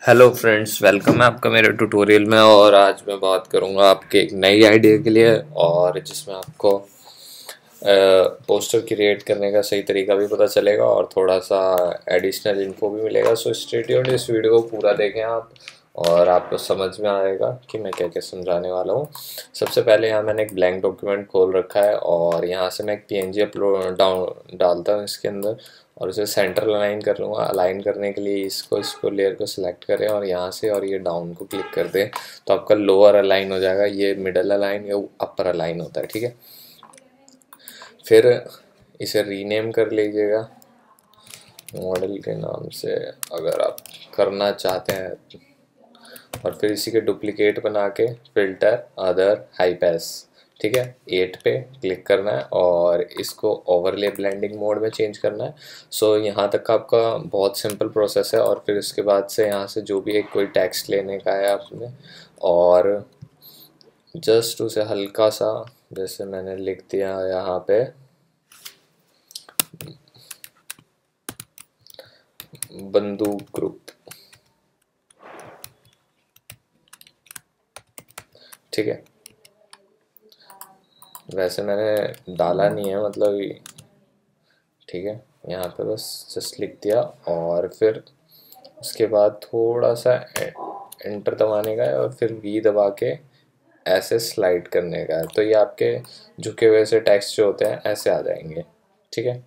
Hello friends, welcome है आपका मेरे ट्यूटोरियल में। और आज मैं बात करूंगा आपके एक नई आइडिया के लिए, और जिसमें आपको पोस्टर क्रिएट करने का सही तरीका भी पता चलेगा और थोड़ा सा एडिशनल इन्फो भी मिलेगा। सो स्टे ट्यून्ड, इस वीडियो को पूरा देखें आप और आपको समझ में आएगा कि मैं क्या क्या समझाने वाला हूँ। सबसे पहले यहाँ मैंने एक ब्लैंक डॉक्यूमेंट खोल रखा है और यहाँ से मैं एक पीएनजी अपलोड डालता हूँ इसके अंदर, और उसे सेंटर अलाइन कर लूँगा। अलाइन करने के लिए इसको लेयर को सिलेक्ट करें और यहाँ से और ये डाउन को क्लिक कर दें तो आपका लोअर अलाइन हो जाएगा। ये मिडल अलाइन या अपर अलाइन होता है, ठीक है। फिर इसे रीनेम कर लीजिएगा मॉडल के नाम से अगर आप करना चाहते हैं, और फिर इसी के डुप्लीकेट बना के फिल्टर अदर हाई पैस, ठीक है, 8 पे क्लिक करना है और इसको ओवरले ब्लेंडिंग मोड में चेंज करना है। सो यहाँ तक का आपका बहुत सिंपल प्रोसेस है। और फिर इसके बाद से यहाँ से जो भी एक कोई टेक्स्ट लेने का है आपने, और जस्ट उसे हल्का सा, जैसे मैंने लिख दिया यहाँ पे बंदूक ग्रुप, ठीक है। वैसे मैंने डाला नहीं है, मतलब ठीक है, यहाँ पे बस जस्ट लिख दिया और फिर उसके बाद थोड़ा सा एंटर दबाने का है और फिर वी दबा के ऐसे स्लाइड करने का है। तो ये आपके झुके हुए से टेक्स्ट जो होते हैं ऐसे आ जाएंगे, ठीक है।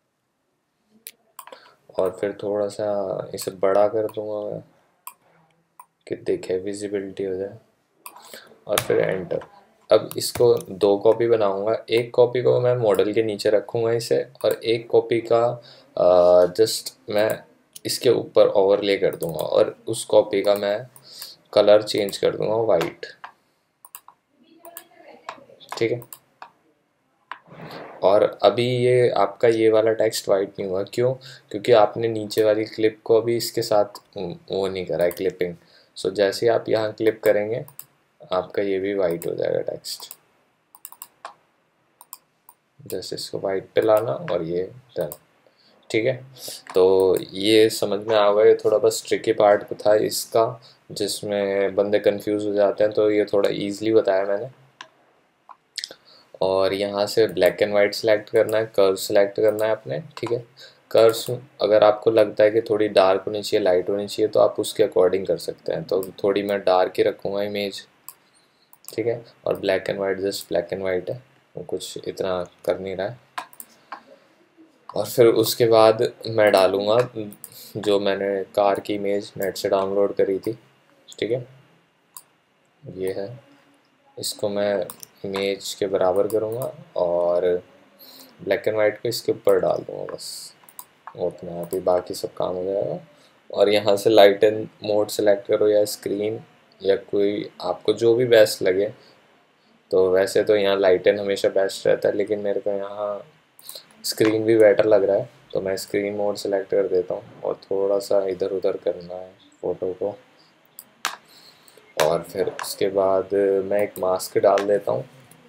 और फिर थोड़ा सा इसे बड़ा कर दूंगा मैं कि देखे विजिबिलिटी हो जाए, और फिर एंटर। अब इसको दो कॉपी बनाऊंगा। एक कॉपी को मैं मॉडल के नीचे रखूंगा इसे, और एक कॉपी का जस्ट मैं इसके ऊपर ओवरले कर दूंगा, और उस कॉपी का मैं कलर चेंज कर दूंगा वाइट, ठीक है। और अभी ये आपका ये वाला टेक्स्ट वाइट नहीं हुआ, क्यों? क्योंकि आपने नीचे वाली क्लिप को अभी इसके साथ वो नहीं करा है, क्लिपिंग। सो जैसे ही आप यहाँ क्लिप करेंगे आपका ये भी वाइट हो जाएगा टेक्स्ट। जैसे इसको वाइट पे लाना और ये डन, ठीक है। तो ये समझ में आ गया। ये थोड़ा बस ट्रिकी पार्ट था इसका, जिसमें बंदे कंफ्यूज हो जाते हैं, तो ये थोड़ा इजीली बताया मैंने। और यहाँ से ब्लैक एंड वाइट सेलेक्ट करना है, कर्व सेलेक्ट करना है आपने, ठीक है। कर्व्स अगर आपको लगता है कि थोड़ी डार्क होनी चाहिए, लाइट होनी चाहिए, तो आप उसके अकॉर्डिंग कर सकते हैं। तो थोड़ी मैं डार्क ही रखूँगा इमेज, ठीक है। और black and white just black and white है, वो कुछ इतना कर नहीं रहा है। और फिर उसके बाद मैं डालूँगा जो मैंने कार की इमेज नेट से डाउनलोड करी थी, ठीक है, ये है। इसको मैं इमेज के बराबर करूँगा और ब्लैक एंड वाइट को इसके ऊपर डाल दूँगा, बस उतना। अभी बाकी सब काम हो जाएगा। और यहाँ से लाइट एंड मोड सेलेक्ट करो या स्क्रीन, या कोई आपको जो भी बेस्ट लगे। तो वैसे तो यहाँ लाइट एंड हमेशा बेस्ट रहता है, लेकिन मेरे को यहाँ स्क्रीन भी बेटर लग रहा है, तो मैं स्क्रीन मोड सेलेक्ट कर देता हूँ। और थोड़ा सा इधर उधर करना है फ़ोटो को। और फिर उसके बाद मैं एक मास्क डाल देता हूँ,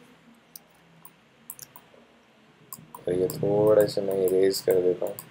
और ये थोड़े से मैं इरेज कर देता हूँ।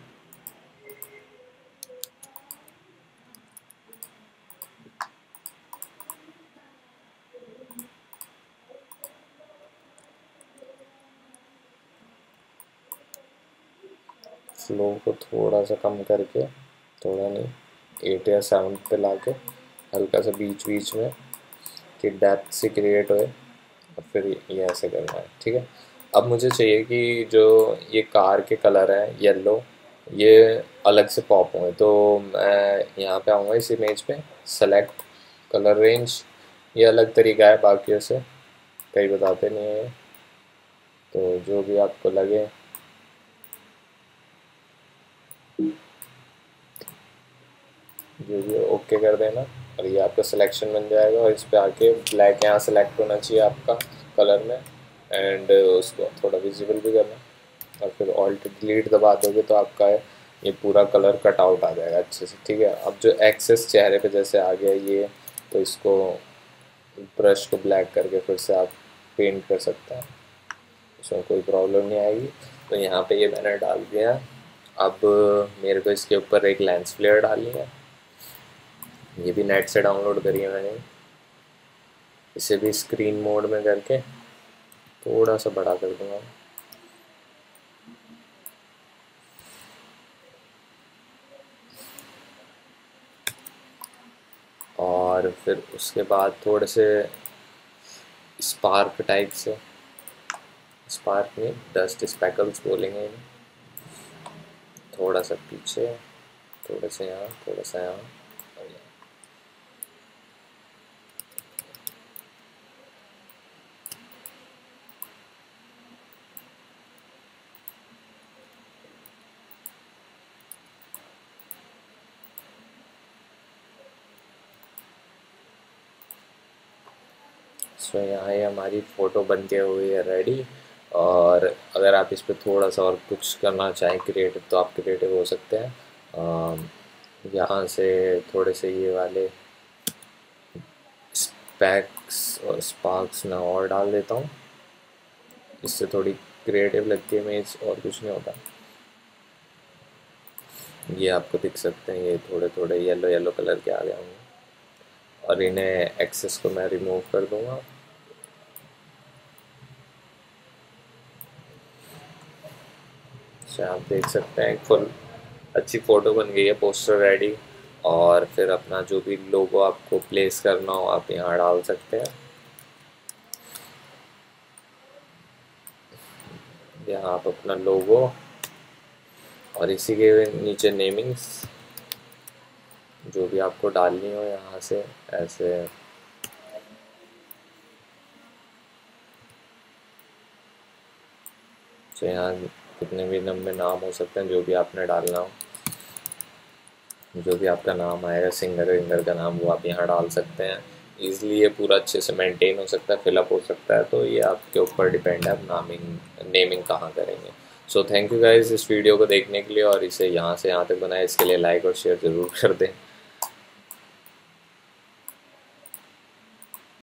फ्लो को थोड़ा सा कम करके, थोड़ा नहीं, 8 या 7 पे लाके हल्का सा बीच बीच में, कि डेप्थ से क्रिएट होए। और फिर ये ऐसे करना है, ठीक है। अब मुझे चाहिए कि जो ये कार के कलर हैं येलो, ये अलग से पॉप हुए। तो मैं यहाँ पे आऊँगा इस इमेज पे, सेलेक्ट कलर रेंज। ये अलग तरीका है बाकियों से, कई बताते नहीं है, तो जो भी आपको लगे जो भी ओके कर देना। और ये आपका सिलेक्शन बन जाएगा। और इस पर आके ब्लैक यहाँ सेलेक्ट होना चाहिए आपका कलर में, एंड उसको थोड़ा विजिबल भी करना। और फिर ऑल्ट डिलीट दबा दोगे तो आपका ये पूरा कलर कट आउट आ जाएगा अच्छे से, ठीक है। अब जो एक्सेस चेहरे पे जैसे आ गया ये, तो इसको ब्रश को ब्लैक करके फिर से आप पेंट कर सकते हैं, उसमें कोई प्रॉब्लम नहीं आएगी। तो यहाँ पे ये मैंने डाल दिया। अब मेरे को इसके ऊपर एक लेंस फ्लेयर डालनी है, ये भी नेट से डाउनलोड करी है मैंने। इसे भी स्क्रीन मोड में करके थोड़ा सा बड़ा कर दूंगा। और फिर उसके बाद थोड़े से स्पार्क टाइप से, स्पार्क में डस्ट स्पैकल्स बोलेंगे इन्हें, थोड़ा सा पीछे, थोड़ा सा यहाँ, थोड़ा सा यहाँ और यहाँ। सो यहाँ ये हमारी फ़ोटो बन के हुई है रेडी। और अगर आप इस पर थोड़ा सा और कुछ करना चाहें क्रिएटिव, तो आप क्रिएटिव हो सकते हैं। यहाँ से थोड़े से ये वाले स्पैक्स और स्पार्क्स मैं और डाल देता हूँ, इससे थोड़ी क्रिएटिव लगती है इमेज, और कुछ नहीं होता। ये आपको दिख सकते हैं, ये थोड़े थोड़े येलो येलो कलर के आ गए होंगे। और इन्हें एक्सेस को मैं रिमूव कर दूँगा। अच्छा, आप देख सकते हैं एक फुल अच्छी फ़ोटो बन गई है, पोस्टर रेडी। और फिर अपना जो भी लोगो आपको प्लेस करना हो आप यहाँ डाल सकते हैं। यहाँ आप अपना लोगो और इसी के नीचे नेमिंग्स जो भी आपको डालनी हो यहाँ से ऐसे। तो यहाँ कितने भी नंबर नाम हो सकते हैं, जो भी आपने डालना हो, जो भी आपका नाम आएगा, सिंगर विंगर का नाम, वो आप यहाँ डाल सकते हैं। ईज़िली ये पूरा अच्छे से मेंटेन हो सकता है, फिलअप हो सकता है। तो ये आपके ऊपर डिपेंड है आप नेमिंग कहाँ करेंगे। सो थैंक यू गाइस इस वीडियो को देखने के लिए, और इसे यहाँ से यहाँ तक बनाए इसके लिए लाइक और शेयर ज़रूर कर दें।